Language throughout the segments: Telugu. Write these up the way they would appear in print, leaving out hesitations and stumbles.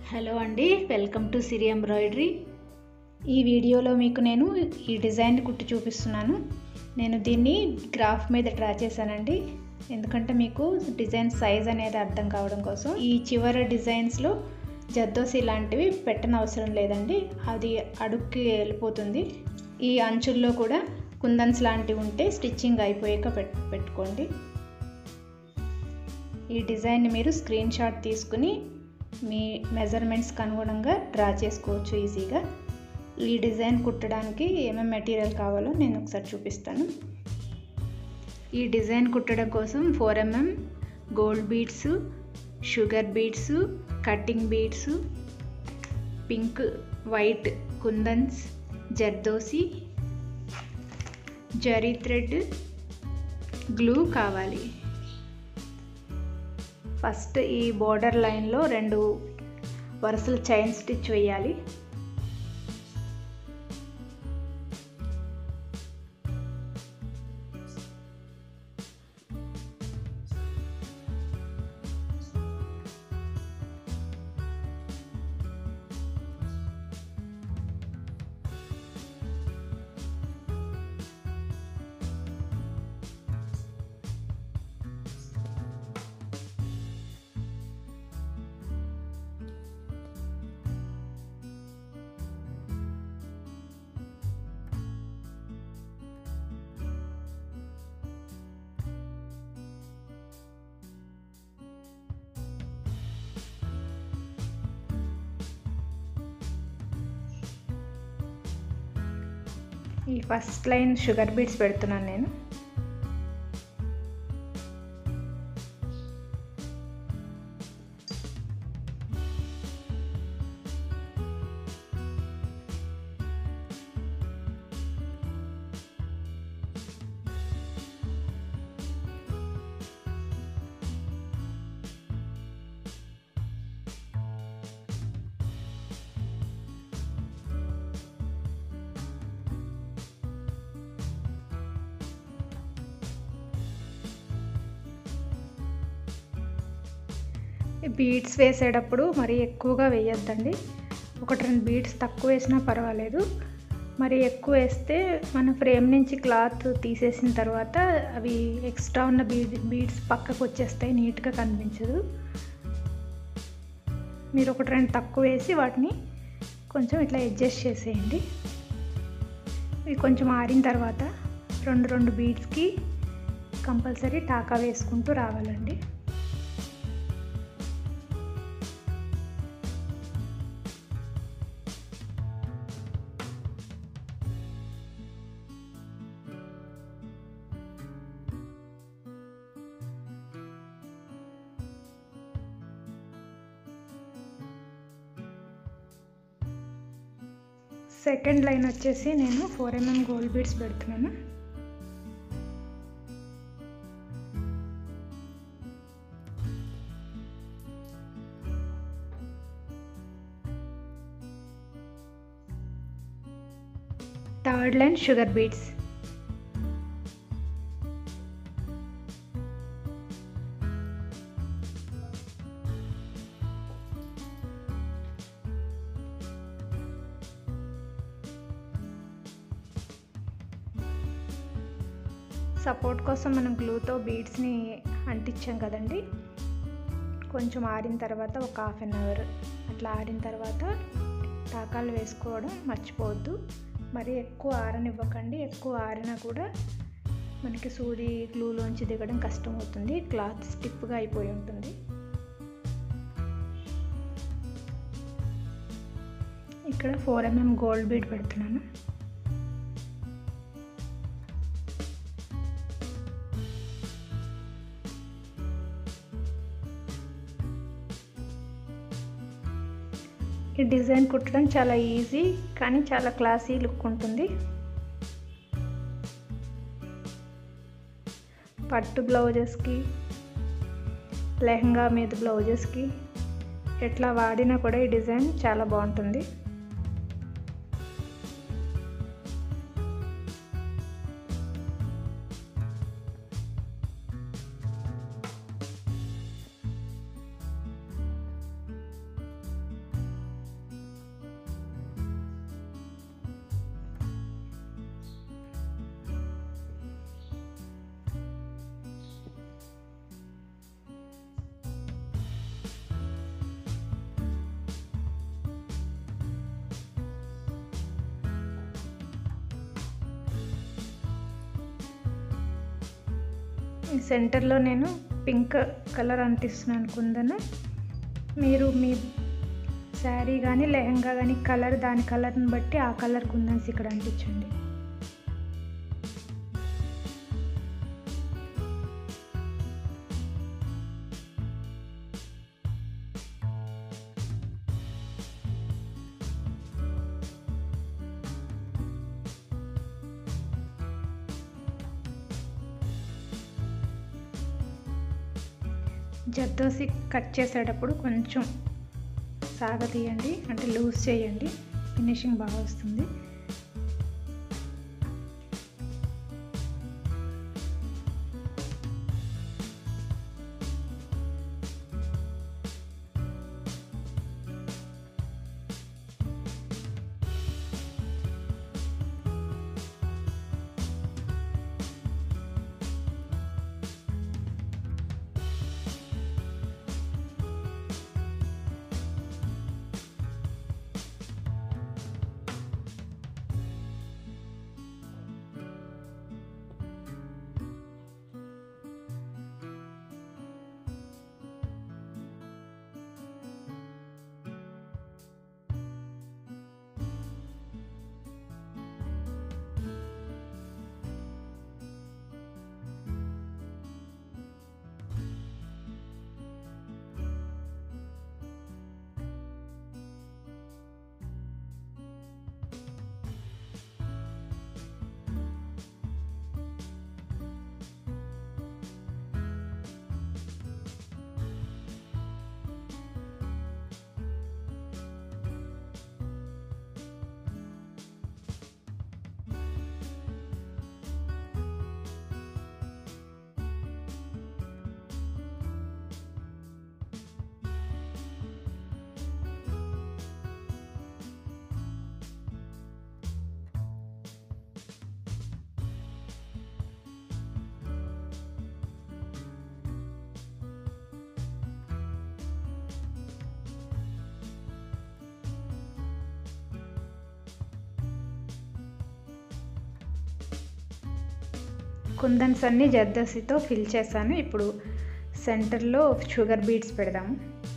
హలో అండి, వెల్కమ్ టు సిరి ఎంబ్రాయిడరీ. ఈ వీడియోలో మీకు నేను ఈ డిజైన్ కుట్టి చూపిస్తున్నాను. నేను దీన్ని గ్రాఫ్ మీద డ్రా చేశానండి, ఎందుకంటే మీకు డిజైన్ సైజ్ అనేది అర్థం కావడం కోసం. ఈ చివర డిజైన్స్లో జర్దోసి లాంటివి పెట్టనవసరం లేదండి, అది అడుక్కి వెళ్ళిపోతుంది. ఈ అంచుల్లో కూడా కుందన్స్ లాంటివి ఉంటే స్టిచ్చింగ్ అయిపోయాక పెట్టుకోండి. ఈ డిజైన్ని మీరు స్క్రీన్ షాట్ తీసుకుని మీ మెజర్మెంట్స్కి అనుగుణంగా డ్రా చేసుకోవచ్చు ఈజీగా. ఈ డిజైన్ కుట్టడానికి ఏమేమి మెటీరియల్ కావాలో నేను ఒకసారి చూపిస్తాను. ఈ డిజైన్ కుట్టడం కోసం 4mm gold beads, sugar beads, cutting beads, pink white కుందన్స్, జర్దోసి, జరీ థ్రెడ్, గ్లూ కావాలి. ఫస్ట్ ఈ బోర్డర్ లైన్లో 2 వరుసలు చైన్ స్టిచ్ వేయాలి. ఈ ఫస్ట్ లైన్ షుగర్ బీడ్స్ పెడుతున్నాను నేను. బీడ్స్ వేసేటప్పుడు మరీ ఎక్కువగా వేయొద్దండి, 1-2 బీడ్స్ తక్కువ వేసినా పర్వాలేదు. మరి ఎక్కువ వేస్తే మన ఫ్రేమ్ నుంచి క్లాత్ తీసేసిన తర్వాత అవి ఎక్స్ట్రా ఉన్న బీడ్స్ పక్కకు వచ్చేస్తాయి, నీట్గా కనిపించదు. మీరు 1-2 తక్కువ వేసి వాటిని కొంచెం ఇట్లా అడ్జస్ట్ చేసేయండి. ఇవి కొంచెం ఆరిన తర్వాత 2 బీడ్స్కి కంపల్సరీ టాకా వేసుకుంటూ రావాలండి. సెకండ్ లైన్ వచ్చేసి నేను 4mm గోల్డ్ బీడ్స్ పెడుతున్నాను. Third line sugar beads. Support కోసం మనం గ్లూతో బీడ్స్ని అంటించాం కదండి, కొంచెం ఆరిన తర్వాత ఒక 1/2 అవర్ అట్లా ఆరిన తర్వాత టాకాలు వేసుకోవడం మర్చిపోవద్దు. మరి ఎక్కువ ఆరనివ్వకండి, ఎక్కువ ఆరినా కూడా మనకి సూది గ్లూలోంచి దిగడం కష్టం అవుతుంది, క్లాత్ స్టిఫ్గా అయిపోయి ఉంటుంది. ఇక్కడ 4mm గోల్డ్ బీడ్ పెడుతున్నాను. ఈ డిజైన్ కుట్టడం చాలా ఈజీ, కానీ చాలా క్లాసీ లుక్ ఉంటుంది. పట్టు బ్లౌజెస్కి, లెహంగా మీద బ్లౌజెస్కి ఎట్లా వాడినా కూడా ఈ డిజైన్ చాలా బాగుంటుంది. ఈ సెంటర్లో నేను పింక్ కలర్ అంటిస్తున్నాను కుందను. మీరు మీ శారీ కానీ లెహంగా కానీ కలర్, దాని కలర్ని బట్టి ఆ కలర్ కుందన్స్ ఇక్కడ అంటించండి. జర్దోసి కట్ చేసేటప్పుడు కొంచెం సాగతీయండి, అంటే లూజ్ చేయండి, ఫినిషింగ్ బాగా వస్తుంది. కుందన్స్ అన్నీ జర్దోసితో ఫిల్ చేశాను. ఇప్పుడు సెంటర్లో షుగర్ బీడ్స్ పెడదాము.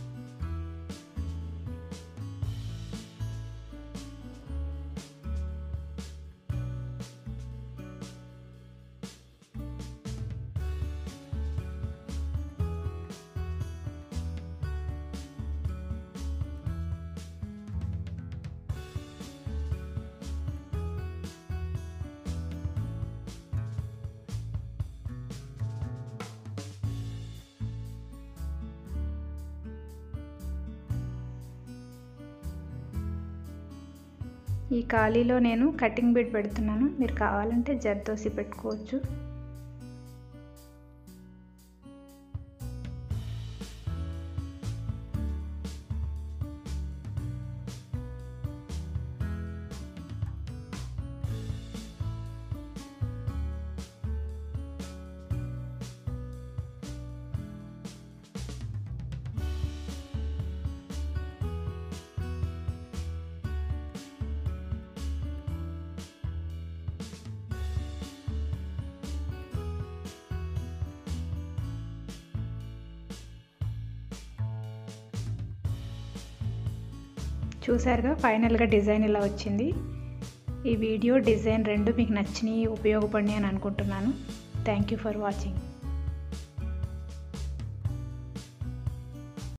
ఈ ఖాళీలో నేను కటింగ్ బీడ్ పెడుతున్నాను. మీరు కావాలంటే జర్దోసి పెట్టుకోవచ్చు. చూసారుగా ఫైనల్గా డిజైన్ ఇలా వచ్చింది. ఈ వీడియో డిజైన్ రెండు మీకు నచ్చినాయి, ఉపయోగపడినాయి అని అనుకుంటున్నాను. Thank you for watching.